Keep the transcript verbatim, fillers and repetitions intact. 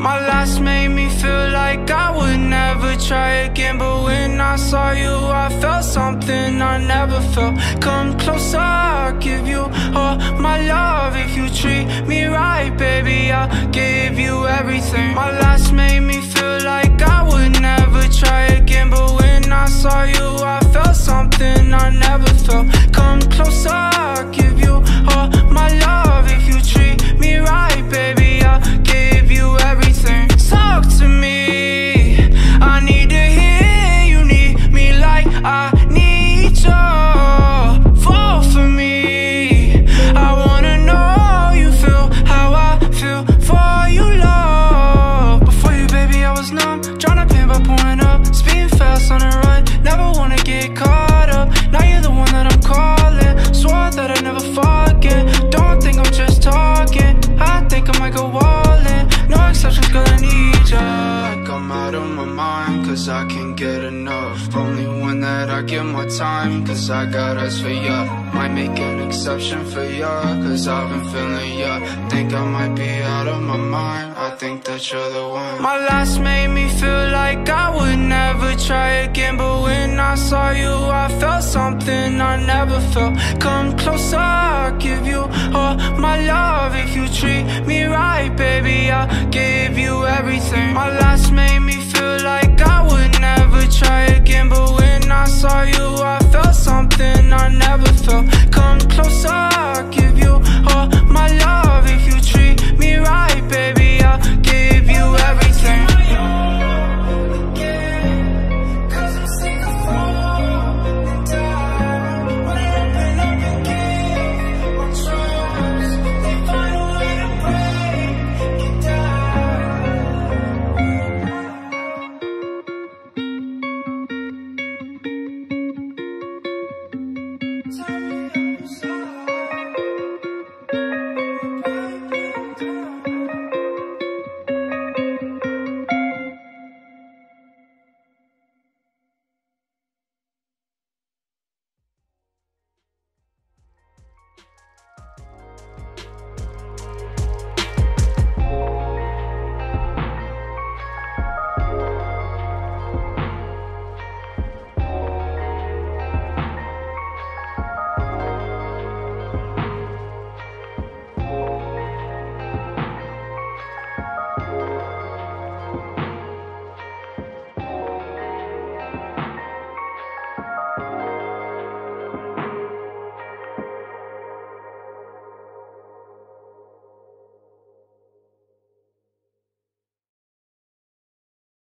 My last made me feel like I would never try again, but when I saw you I felt something I never felt. Come closer, I'll give you all my love. If you treat me right, baby, I'll give you everything. My last made me feel like I would never try again, but when I saw you I felt something I never felt. Come closer, I'll give you all my love. If you treat me right, baby, I'll give you everything. Talk to me, I need to hear you need me like I need you. Fall for me, I wanna know you feel how I feel for you, love. Before you, baby, I was numb, tryna pain by pouring up, speeding fast on the run, never wanna get caught up. Now you're the one that I'm calling, swore that I'd never forget. Don't think I'm just talking, I think I might go all in. No exceptions, girl, I need ya. Like I'm out of my mind, cause I can't get enough. Only one that I give my time, cause I got eyes for ya. Might make an exception for ya, cause I've been feeling ya. Think I might be out of my mind, I think that you're the one. My last made me feel like I would never try again, but when I saw you I felt something I never felt. Come closer, I'll give you all my love. If you treat me right, baby, I'll give